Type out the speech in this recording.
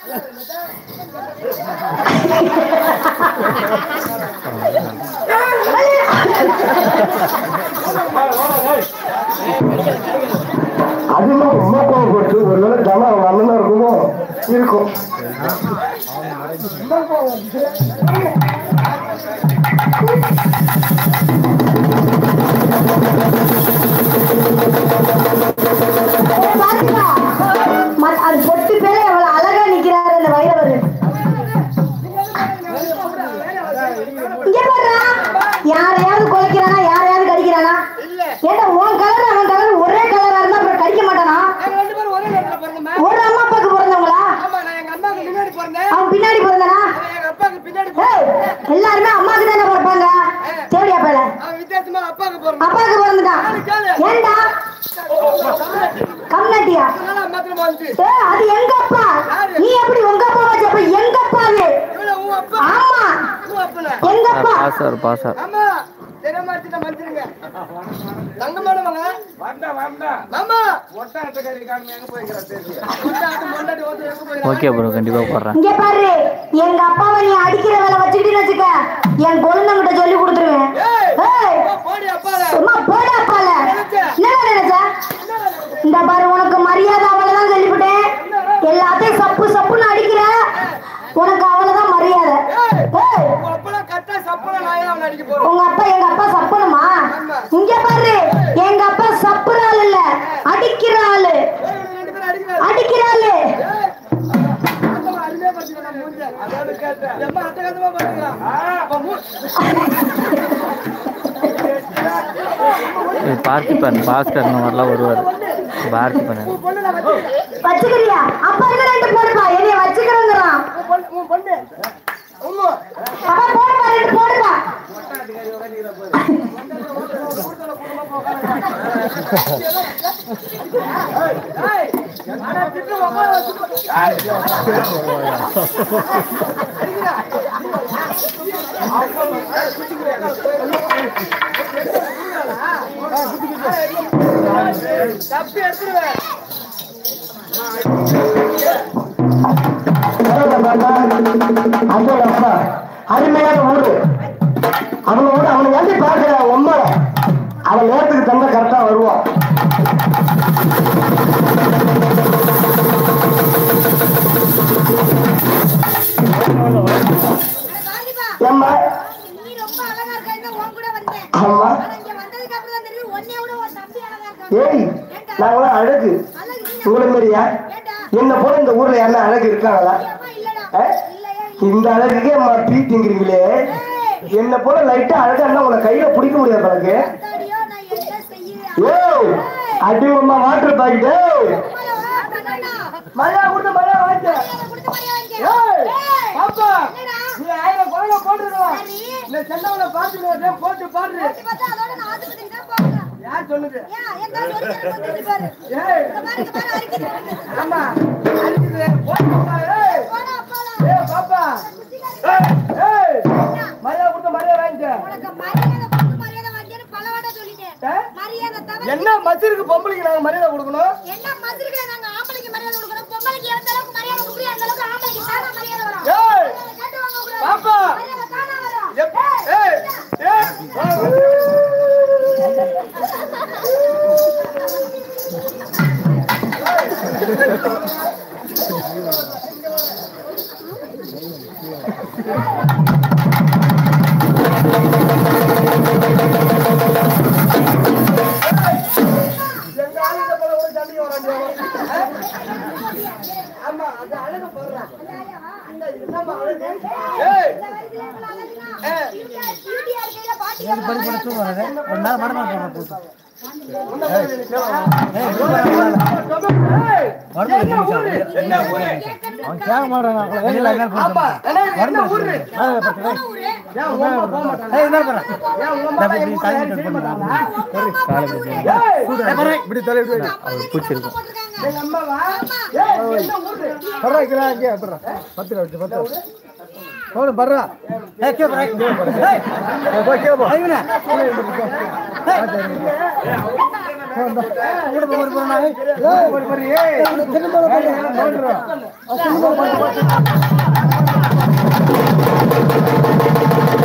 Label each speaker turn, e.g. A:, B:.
A: அதுமா ரொம்ப கோவப்பட்டு ஒருவேளை ஜனம் அவங்க அண்ணனா இருக்குமோ இருக்கும்.
B: அது பொட்டு பேரே எவ்வளவு அழகா நிக்கிறாரு அந்த வைரவர். இங்க பாருடா, யாரையாவது குலைக்கிறானா, யாரையாவது கடிக்கிறானா? ஏண்டா உன் கலர் அவன் கலர் ஒரே கலரா இருந்தா அப்புறம் கடிக்க மாட்டானா? ஒரு அம்மா அப்பாவுக்கு பிறந்தவங்களா? அவன் பின்னாடி பிறந்தானா? எல்லாருமே அம்மாக்கு தானே பிறப்பாங்க. தேவடியா பேல அப்பாவுக்கு பிறந்துட்டான். ஏண்டா கம்நாட்டியா? அது எங்க அப்பா. நீ எப்படி உங்க அப்பா வச்சப்ப எங்க அப்பாவே? ஆமா எங்க அப்பா.
C: பாசார் ஓகே ப்ரோ, கண்டிப்பா போடுறேன்.
B: இங்க பாரு, எங்க அப்பாவை நீ அடிக்கிற வேலை வச்சுக்கிட்டு வச்சுக்க, என் குழந்தைகிட்ட சொல்லி கொடுத்துருவேன். போட அப்பால என்ன நினைச்ச? இந்த பாரு, உனக்கு மரியாதை அவ்வளவுதான் சொல்லிவிட்டேன். எல்லாத்தையும் சப்பு சப்புன்னு அடிக்கிற, உனக்கு அவ்வளவுதான் மரியாதை. உங்க அப்பா எங்க அப்பா சப்பனுமா? இங்க பாரு, எங்க அப்பா சப்புற ஆள் இல்ல, அடிக்கிற ஆளு. அடிக்கிற ஆளு
C: பார்த்திபன் பாஸ்கர் மாதிரிலாம் வருவார். பார்த்திபன்
B: வச்சுக்கிறியா? அப்ப இருக்க ரெண்டு போடுப்பா, என்னைய வச்சுக்கிறோங்கிறான். போடுப்பா, ரெண்டு போடுப்பா.
A: அருமையான ஊரு. அவங்க ஊரு அவனை வந்து பார்க்கிற உண்மை. அவன் நேரத்துக்கு தந்தா கரெக்டா வருவான். ஏய், நாங்களாம் அழகு உங்களை மாதிரியா? என்ன போல இந்த ஊர்ல என்ன அழகு இருக்காங்களா? இந்த அழகுக்கே பீட்டிங்கிறீங்களே. என்ன போல லைட்டா அழகா இருந்தா உங்களை கையில பிடிக்க முடியாது பழகு. அடிமா வாட்டர் பாக்கிட்டு மழையா கொடுத்து மழையா வாங்க. பாப்பா, நீ 1000 குழந்தை போட்டுருக்கலாம். இந்த சென்னவனை பாத்துட்டு போட்டு பாரு. யார் சொல்லுது? ஆமா, பாப்பா மரியாதை கொடுத்து மரியாதை வாங்கிக்க. என்ன மசிருக்கு பொம்பளைக்கு நாங்க மரியாதை கொடுக்கணும்? பாப்பா ஆமா, அது அழகு போடுறான். ஏய்